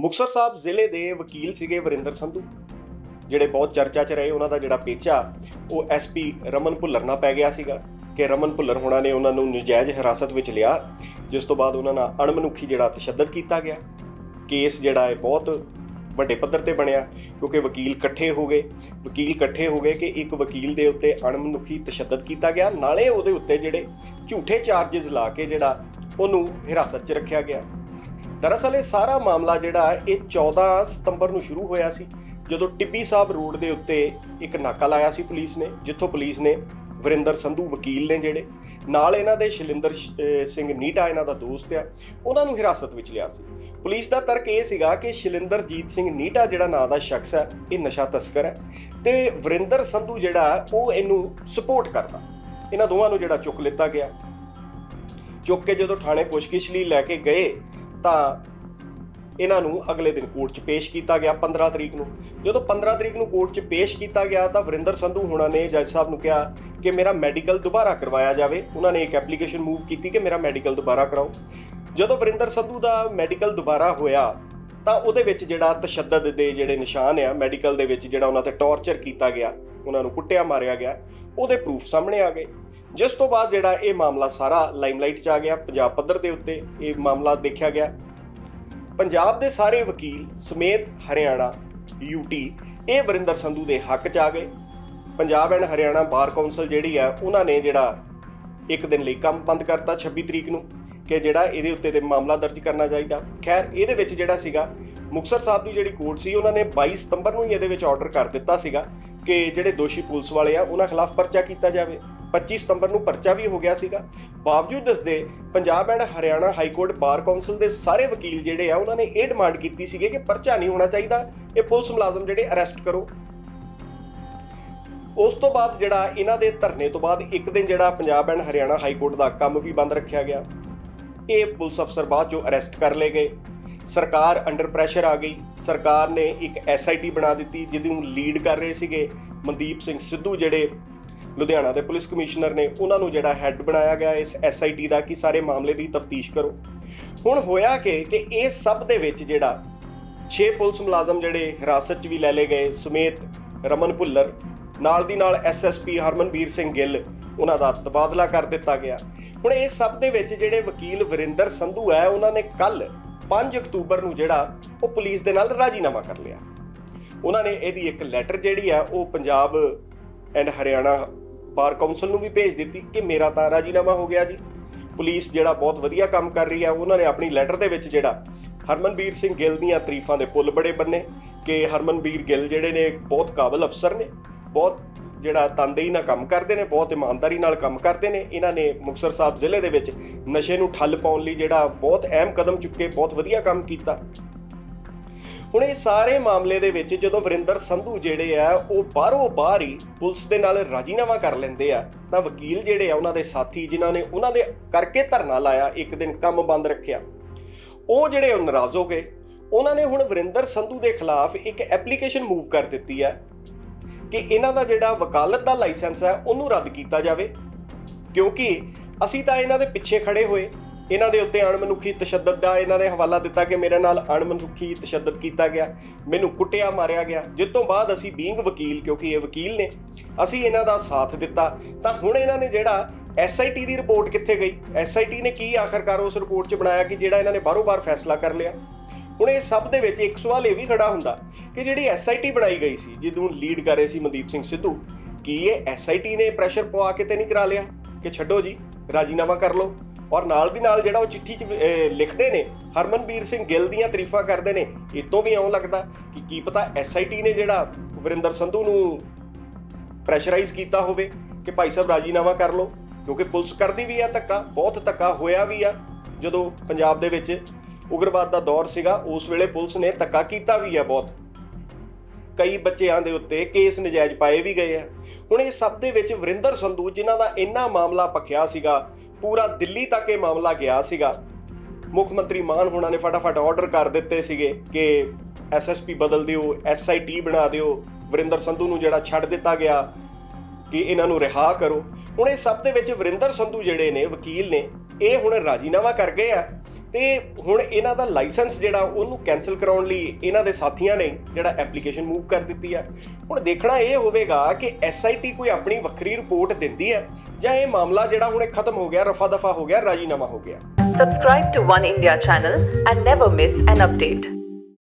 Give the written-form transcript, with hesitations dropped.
ਮੁਕਤਸਰ ਸਾਹਿਬ ਜ਼ਿਲ੍ਹੇ ਦੇ ਵਕੀਲ ਸੀਗੇ ਵਰਿੰਦਰ ਸੰਧੂ, ਜਿਹੜੇ ਬਹੁਤ ਚਰਚਾ 'ਚ ਰਹੇ। ਉਹਨਾਂ ਦਾ ਜਿਹੜਾ ਪੇਚਾ ਉਹ ਐਸਪੀ ਰਮਨ ਭੁੱਲਰ ਨਾਲ ਪੈ ਗਿਆ ਸੀਗਾ ਕਿ ਰਮਨ ਭੁੱਲਰ ਹੋਣਾ ਨੇ ਉਹਨਾਂ ਨੂੰ ਨਜਾਇਜ਼ ਹਿਰਾਸਤ ਵਿੱਚ ਲਿਆ, ਜਿਸ ਤੋਂ ਬਾਅਦ ਉਹਨਾਂ ਨਾਲ ਅਣਮਨੁੱਖੀ ਜਿਹੜਾ ਤਸ਼ੱਦਦ ਕੀਤਾ ਗਿਆ। ਕੇਸ ਜਿਹੜਾ ਹੈ ਬਹੁਤ ਵੱਡੇ ਪੱਧਰ ਤੇ ਬਣਿਆ ਕਿਉਂਕਿ ਵਕੀਲ ਇਕੱਠੇ ਹੋ ਗਏ ਕਿ ਇੱਕ ਵਕੀਲ ਦੇ ਉੱਤੇ ਅਣਮਨੁੱਖੀ ਤਸ਼ੱਦਦ ਕੀਤਾ ਗਿਆ, ਨਾਲੇ ਉਹਦੇ ਉੱਤੇ ਜਿਹੜੇ ਝੂਠੇ ਚਾਰजेस ਲਾ ਕੇ ਜਿਹੜਾ ਉਹਨੂੰ ਹਿਰਾਸਤ 'ਚ ਰੱਖਿਆ ਗਿਆ। ਦਰਅਸਲ ਇਹ ਸਾਰਾ ਮਾਮਲਾ ਜਿਹੜਾ ਇਹ 14 ਸਤੰਬਰ ਨੂੰ ਸ਼ੁਰੂ ਹੋਇਆ ਸੀ, ਜਦੋਂ ਟਿੱਬੀ ਸਾਹਿਬ ਰੋਡ ਦੇ ਉੱਤੇ ਇੱਕ ਨਾਕਾ ਲਾਇਆ ਸੀ ਪੁਲਿਸ ਨੇ, ਜਿੱਥੋਂ ਪੁਲਿਸ ਨੇ ਵਰਿੰਦਰ ਸੰਧੂ ਵਕੀਲ ਨੇ ਜਿਹੜੇ ਨਾਲ ਇਹਨਾਂ ਦੇ ਸ਼ੈਲਿੰਦਰ ਸਿੰਘ ਨੀਟਾ ਇਹਨਾਂ ਦਾ ਦੋਸਤ ਆ, ਉਹਨਾਂ ਨੂੰ ਹਿਰਾਸਤ ਵਿੱਚ ਲਿਆ ਸੀ। ਪੁਲਿਸ ਦਾ ਤਰਕ ਇਹ ਸੀਗਾ ਕਿ ਸ਼ੈਲਿੰਦਰਜੀਤ ਸਿੰਘ ਨੀਟਾ ਜਿਹੜਾ ਨਾਂ ਦਾ ਸ਼ਖਸ ਹੈ ਇਹ ਨਸ਼ਾ ਤਸਕਰ ਹੈ ਤੇ ਵਰਿੰਦਰ ਸੰਧੂ ਜਿਹੜਾ ਉਹ ਇਹਨੂੰ ਸਪੋਰਟ ਕਰਦਾ। ਇਹਨਾਂ ਦੋਵਾਂ ਨੂੰ ਜਿਹੜਾ ਚੁੱਕ ਲਿੱਤਾ ਗਿਆ। ਚੁੱਕ ਕੇ ਜਦੋਂ ਥਾਣੇ ਪੁੱਛਗਿੱਛ ਲਈ ਲੈ ਕੇ ਗਏ ਤਾਂ ਇਹਨਾਂ ਨੂੰ ਅਗਲੇ ਦਿਨ ਕੋਰਟ 'ਚ ਪੇਸ਼ ਕੀਤਾ ਗਿਆ 15 ਤਰੀਕ ਨੂੰ। ਜਦੋਂ 15 ਤਰੀਕ ਨੂੰ ਕੋਰਟ 'ਚ ਪੇਸ਼ ਕੀਤਾ ਗਿਆ ਤਾਂ ਵਰਿੰਦਰ ਸੰਧੂ ਹੋਣਾ ਨੇ ਜੱਜ ਸਾਹਿਬ ਨੂੰ ਕਿਹਾ ਕਿ ਮੇਰਾ ਮੈਡੀਕਲ ਦੁਬਾਰਾ ਕਰਵਾਇਆ ਜਾਵੇ। ਉਹਨਾਂ ਨੇ ਇੱਕ ਐਪਲੀਕੇਸ਼ਨ ਮੂਵ ਕੀਤੀ ਕਿ ਮੇਰਾ ਮੈਡੀਕਲ ਦੁਬਾਰਾ ਕਰਾਓ। ਜਦੋਂ ਵਰਿੰਦਰ ਸੰਧੂ ਦਾ ਮੈਡੀਕਲ ਦੁਬਾਰਾ ਹੋਇਆ ਤਾਂ ਉਹਦੇ ਵਿੱਚ ਜਿਹੜਾ ਤਸ਼ੱਦਦ ਦੇ ਜਿਹੜੇ ਨਿਸ਼ਾਨ ਆ ਮੈਡੀਕਲ ਦੇ ਵਿੱਚ, ਜਿਹੜਾ ਉਹਨਾਂ ਤੇ ਟੌਰਚਰ ਕੀਤਾ ਗਿਆ, ਉਹਨਾਂ ਨੂੰ ਕੁੱਟਿਆ ਮਾਰਿਆ ਗਿਆ, ਉਹਦੇ ਪ੍ਰੂਫ ਸਾਹਮਣੇ ਆ ਗਏ। ਜਿਸ ਤੋਂ ਬਾਅਦ ਜਿਹੜਾ ਇਹ ਮਾਮਲਾ ਸਾਰਾ ਲਾਈਮਲਾਈਟ 'ਚ ਆ ਗਿਆ। ਪੰਜਾਬ ਪੱਧਰ ਦੇ ਉੱਤੇ ਇਹ ਮਾਮਲਾ ਦੇਖਿਆ ਗਿਆ। ਪੰਜਾਬ ਦੇ ਸਾਰੇ ਵਕੀਲ ਸਮੇਤ ਹਰਿਆਣਾ, ਯੂਟੀ ਇਹ ਵਰਿੰਦਰ ਸੰਧੂ ਦੇ ਹੱਕ 'ਚ ਆ ਗਏ। Punjab and Haryana bar council ਜਿਹੜੀ ਆ ਉਹਨਾਂ ਨੇ ਜਿਹੜਾ ਇੱਕ ਦਿਨ ਲਈ ਕੰਮ ਬੰਦ ਕਰਤਾ 26 ਤਰੀਕ ਨੂੰ ਕਿ ਜਿਹੜਾ ਇਹਦੇ ਉੱਤੇ ਤੇ ਮਾਮਲਾ ਦਰਜ ਕਰਨਾ ਚਾਹੀਦਾ। ਖੈਰ ਇਹਦੇ ਵਿੱਚ ਜਿਹੜਾ ਸੀਗਾ ਮੁਕਤਸਰ ਸਾਹਿਬ ਦੀ ਜਿਹੜੀ ਕੋਰਟ ਸੀ ਉਹਨਾਂ ਨੇ 22 ਸਤੰਬਰ ਨੂੰ ਹੀ ਇਹਦੇ ਵਿੱਚ ਆਰਡਰ ਕਰ ਦਿੱਤਾ ਸੀਗਾ ਕਿ ਜਿਹੜੇ ਦੋਸ਼ੀ ਪੁਲਿਸ ਵਾਲੇ ਆ ਉਹਨਾਂ ਖਿਲਾਫ ਪਰਚਾ ਕੀਤਾ ਜਾਵੇ। 25 ਸਤੰਬਰ ਨੂੰ ਪਰਚਾ ਵੀ ਹੋ ਗਿਆ ਸੀਗਾ। ਬਾਵਜੂਦ ਇਸਦੇ Punjab and Haryana high court bar council ਦੇ ਸਾਰੇ ਵਕੀਲ ਜਿਹੜੇ ਆ ਉਹਨਾਂ ਨੇ ਇਹ ਡਿਮਾਂਡ ਕੀਤੀ ਸੀਗੇ ਕਿ ਪਰਚਾ ਨਹੀਂ ਹੋਣਾ ਚਾਹੀਦਾ, ਇਹ ਪੁਲਿਸ ਮੁਲਾਜ਼ਮ ਜਿਹੜੇ ਅਰੈਸਟ ਕਰੋ। ਉਸ ਤੋਂ ਬਾਅਦ ਜਿਹੜਾ ਇਹਨਾਂ ਦੇ ਧਰਨੇ ਤੋਂ ਬਾਅਦ ਇੱਕ ਦਿਨ ਜਿਹੜਾ Punjab and Haryana high court ਦਾ ਕੰਮ ਵੀ ਬੰਦ ਰੱਖਿਆ ਗਿਆ। ਇਹ ਪੁਲਿਸ ਅਫਸਰ ਬਾਅਦ ਚੋਂ ਅਰੈਸਟ ਕਰ ਲਏ ਗਏ। ਸਰਕਾਰ ਅੰਡਰ ਪ੍ਰੈਸ਼ਰ ਆ ਗਈ। ਸਰਕਾਰ ਨੇ ਇੱਕ SIT ਬਣਾ ਦਿੱਤੀ ਜਿਹਨੂੰ ਲੀਡ ਕਰ ਰਹੇ ਸੀਗੇ ਮਨਦੀਪ ਸਿੰਘ ਸਿੱਧੂ, ਜਿਹੜੇ ਲੁਧਿਆਣਾ ਦੇ ਪੁਲਿਸ ਕਮਿਸ਼ਨਰ ਨੇ। ਉਹਨਾਂ ਨੂੰ ਜਿਹੜਾ ਹੈੱਡ ਬਣਾਇਆ ਗਿਆ ਇਸ SIT ਦਾ ਕਿ ਸਾਰੇ ਮਾਮਲੇ ਦੀ ਤਫਤੀਸ਼ ਕਰੋ। ਹੁਣ ਹੋਇਆ ਕਿ ਇਸ ਸਭ ਦੇ ਵਿੱਚ ਜਿਹੜਾ 6 ਪੁਲਿਸ ਮੁਲਾਜ਼ਮ ਜਿਹੜੇ ਹਿਰਾਸਤ 'ਚ ਵੀ ਲੈ ਲਏ ਗਏ, ਸਮੇਤ ਰਮਨ ਭੁੱਲਰ, ਨਾਲ ਦੀ ਨਾਲ SSP ਹਰਮਨਵੀਰ ਸਿੰਘ ਗਿੱਲ, ਉਹਨਾਂ ਦਾ ਤਬਾਦਲਾ ਕਰ ਦਿੱਤਾ ਗਿਆ। ਹੁਣ ਇਸ ਸਭ ਦੇ ਵਿੱਚ ਜਿਹੜੇ ਵਕੀਲ ਵਰਿੰਦਰ ਸੰਧੂ ਹੈ ਉਹਨਾਂ ਨੇ ਕੱਲ 5 ਅਕਤੂਬਰ ਨੂੰ ਜਿਹੜਾ ਉਹ ਪੁਲਿਸ ਦੇ ਨਾਲ ਰਾਜੀਨਾਮਾ ਕਰ ਲਿਆ। ਉਹਨਾਂ ਨੇ ਇਹਦੀ ਇੱਕ ਲੈਟਰ ਜਿਹੜੀ ਆ ਉਹ Punjab and Haryana bar council ਨੂੰ ਵੀ ਭੇਜ ਦਿੱਤੀ ਕਿ ਮੇਰਾ ਤਾਂ ਰਾਜੀਨਾਮਾ ਹੋ ਗਿਆ ਜੀ। ਪੁਲਿਸ ਜਿਹੜਾ ਬਹੁਤ ਵਧੀਆ ਕੰਮ ਕਰ ਰਹੀ ਆ। ਉਹਨਾਂ ਨੇ ਆਪਣੀ ਲੈਟਰ ਦੇ ਵਿੱਚ ਜਿਹੜਾ ਹਰਮਨਵੀਰ ਸਿੰਘ ਗਿੱਲ ਦੀਆਂ ਤਾਰੀਫਾਂ ਦੇ ਪੁੱਲ ਬੜੇ ਬੰਨੇ ਕਿ ਹਰਮਨਵੀਰ ਗਿੱਲ ਜਿਹੜੇ ਨੇ ਬਹੁਤ ਕਾਬਲ ਅਫਸਰ ਨੇ, ਬਹੁਤ ਜਿਹੜਾ ਤਨਦੇਹੀ ਨਾਲ ਕੰਮ ਕਰਦੇ ਨੇ, ਬਹੁਤ ਇਮਾਨਦਾਰੀ ਨਾਲ ਕੰਮ ਕਰਦੇ ਨੇ। ਇਹਨਾਂ ਨੇ ਮੁਕਤਸਰ ਸਾਹਿਬ ਜ਼ਿਲ੍ਹੇ ਦੇ ਵਿੱਚ ਨਸ਼ੇ ਨੂੰ ਠੱਲ ਪਾਉਣ ਲਈ ਜਿਹੜਾ ਬਹੁਤ ਅਹਿਮ ਕਦਮ ਚੁੱਕੇ, ਬਹੁਤ ਵਧੀਆ ਕੰਮ ਕੀਤਾ। ਹੁਣ ਇਹ ਸਾਰੇ ਮਾਮਲੇ ਦੇ ਵਿੱਚ ਜਦੋਂ ਵਰਿੰਦਰ ਸੰਧੂ ਜਿਹੜੇ ਆ ਉਹ ਬਾਹਰੋਂ ਬਾਹਰ ਹੀ ਪੁਲਿਸ ਦੇ ਨਾਲ ਰਾਜੀਨਾਮਾ ਕਰ ਲੈਂਦੇ ਆ ਤਾਂ ਵਕੀਲ ਜਿਹੜੇ ਆ ਉਹਨਾਂ ਦੇ ਸਾਥੀ ਜਿਨ੍ਹਾਂ ਨੇ ਉਹਨਾਂ ਦੇ ਕਰਕੇ ਧਰਨਾ ਲਾਇਆ, ਇੱਕ ਦਿਨ ਕੰਮ ਬੰਦ ਰੱਖਿਆ, ਉਹ ਜਿਹੜੇ ਨਾਰਾਜ਼ ਹੋ ਗਏ। ਉਹਨਾਂ ਨੇ ਹੁਣ ਵਰਿੰਦਰ ਸੰਧੂ ਦੇ ਖਿਲਾਫ ਇੱਕ ਐਪਲੀਕੇਸ਼ਨ ਮੂਵ ਕਰ ਦਿੱਤੀ ਹੈ ਕਿ ਇਹਨਾਂ ਦਾ ਜਿਹੜਾ ਵਕਾਲਤ ਦਾ ਲਾਇਸੈਂਸ ਹੈ ਉਹਨੂੰ ਰੱਦ ਕੀਤਾ ਜਾਵੇ, ਕਿਉਂਕਿ ਅਸੀਂ ਤਾਂ ਇਹਨਾਂ ਦੇ ਪਿੱਛੇ ਖੜੇ ਹੋਏ। ਇਹਨਾਂ ਦੇ ਉੱਤੇ ਅਣਮਨੁੱਖੀ ਤਸ਼ੱਦਦ ਦਾ ਇਹਨਾਂ ਨੇ ਹਵਾਲਾ ਦਿੱਤਾ ਕਿ ਮੇਰੇ ਨਾਲ ਅਣਮਨੁੱਖੀ ਤਸ਼ੱਦਦ ਕੀਤਾ ਗਿਆ, ਮੈਨੂੰ ਕੁੱਟਿਆ ਮਾਰਿਆ ਗਿਆ, ਜਿਸ ਤੋਂ ਬਾਅਦ ਅਸੀਂ ਬੀਇੰਗ ਵਕੀਲ, ਕਿਉਂਕਿ ਇਹ ਵਕੀਲ ਨੇ, ਅਸੀਂ ਇਹਨਾਂ ਦਾ ਸਾਥ ਦਿੱਤਾ। ਤਾਂ ਹੁਣ ਇਹਨਾਂ ਨੇ ਜਿਹੜਾ SIT ਦੀ ਰਿਪੋਰਟ ਕਿੱਥੇ ਗਈ? SIT ਨੇ ਕੀ ਆਖਰਕਾਰ ਉਸ ਰਿਪੋਰਟ 'ਚ ਬਣਾਇਆ ਕਿ ਜਿਹੜਾ ਇਹਨਾਂ ਨੇ ਬਾਹਰੋਂ ਬਾਹਰ ਫੈਸਲਾ ਕਰ ਲਿਆ। ਹੁਣ ਇਹ ਸਭ ਦੇ ਵਿੱਚ ਇੱਕ ਸਵਾਲ ਇਹ ਵੀ ਖੜਾ ਹੁੰਦਾ ਕਿ ਜਿਹੜੀ SIT ਬਣਾਈ ਗਈ ਸੀ ਜਿਹਨੂੰ ਲੀਡ ਕਰ ਰਹੇ ਸੀ ਮਨਦੀਪ ਸਿੰਘ ਸਿੱਧੂ, ਕੀ ਇਹ SIT ਨੇ ਪ੍ਰੈਸ਼ਰ ਪਵਾ ਕੇ ਤੇ ਨਹੀਂ ਕਰਾ ਲਿਆ ਕਿ ਛੱਡੋ ਜੀ ਰਾਜੀਨਾਮਾ ਕਰ ਲਓ? ਔਰ ਨਾਲ ਦੀ ਨਾਲ ਜਿਹੜਾ ਉਹ ਚਿੱਠੀ 'ਚ ਲਿਖਦੇ ਨੇ ਹਰਮਨਵੀਰ ਸਿੰਘ ਗਿੱਲ ਦੀਆਂ ਤਾਰੀਫਾਂ ਕਰਦੇ ਨੇ। ਇਤੋਂ ਵੀ ਇਉਂ ਲੱਗਦਾ ਕਿ ਕੀ ਪਤਾ SIT ਨੇ ਜਿਹੜਾ ਵਰਿੰਦਰ ਸੰਧੂ ਨੂੰ ਪ੍ਰੈਸ਼ਰਾਈਜ਼ ਕੀਤਾ ਹੋਵੇ ਕਿ ਭਾਈ ਸਾਹਿਬ ਰਾਜੀਨਾਮਾ ਕਰ ਲਓ, ਕਿਉਂਕਿ ਪੁਲਿਸ ਕਰਦੀ ਵੀ ਆ ਧੱਕਾ, ਬਹੁਤ ਧੱਕਾ ਹੋਇਆ ਵੀ ਆ। ਜਦੋਂ ਪੰਜਾਬ ਦੇ ਵਿੱਚ ਉਗਰਵਾਦ ਦਾ ਦੌਰ ਸੀਗਾ ਉਸ ਵੇਲੇ ਪੁਲਿਸ ਨੇ ਧੱਕਾ ਕੀਤਾ ਵੀ ਆ ਬਹੁਤ, ਕਈ ਬੱਚਿਆਂ ਦੇ ਉੱਤੇ ਕੇਸ ਨਜਾਇਜ਼ ਪਾਏ ਵੀ ਗਏ ਆ। ਹੁਣ ਇਹ ਸਭ ਦੇ ਵਿੱਚ ਵਰਿੰਦਰ ਸੰਧੂ ਜਿਨ੍ਹਾਂ ਦਾ ਇੰਨਾ ਮਾਮਲਾ ਭਖਿਆ ਸੀਗਾ, ਪੂਰਾ ਦਿੱਲੀ ਤੱਕ ਇਹ ਮਾਮਲਾ ਗਿਆ ਸੀਗਾ, ਮੁੱਖ ਮੰਤਰੀ ਮਾਨ ਹੋਣਾ ਨੇ ਫਟਾਫਟ ਆਰਡਰ ਕਰ ਦਿੱਤੇ ਸੀਗੇ ਕਿ SSP ਬਦਲ ਦਿਓ, SIT ਬਣਾ ਦਿਓ, ਵਰਿੰਦਰ ਸੰਧੂ ਨੂੰ ਜਿਹੜਾ ਛੱਡ ਦਿੱਤਾ ਗਿਆ ਕਿ ਇਹਨਾਂ ਨੂੰ ਰਿਹਾ ਕਰੋ। ਹੁਣ ਇਹ ਸਭ ਦੇ ਵਿੱਚ ਵਰਿੰਦਰ ਸੰਧੂ ਜਿਹੜੇ ਨੇ ਵਕੀਲ ਨੇ ਇਹ ਹੁਣ ਰਾਜੀਨਾਮਾ ਕਰ ਗਏ ਆ ਤੇ ਹੁਣ ਇਹਨਾਂ ਦਾ ਲਾਇਸੈਂਸ ਜਿਹੜਾ ਉਹਨੂੰ ਕੈਂਸਲ ਕਰਾਉਣ ਲਈ ਇਹਨਾਂ ਦੇ ਸਾਥੀਆਂ ਨੇ ਜਿਹੜਾ ਐਪਲੀਕੇਸ਼ਨ ਮੂਵ ਕਰ ਦਿੱਤੀ ਹੈ। ਹੁਣ ਦੇਖਣਾ ਇਹ ਹੋਵੇਗਾ ਕਿ SIT ਕੋਈ ਆਪਣੀ ਵੱਖਰੀ ਰਿਪੋਰਟ ਦਿੰਦੀ ਹੈ ਜਾਂ ਇਹ ਮਾਮਲਾ ਜਿਹੜਾ ਹੁਣ ਖਤਮ ਹੋ ਗਿਆ, ਰਫਾ ਦਫਾ ਹੋ ਗਿਆ, ਰਾਜੀਨਾਮਾ ਹੋ ਗਿਆ। Subscribe to One India channel and never miss an update.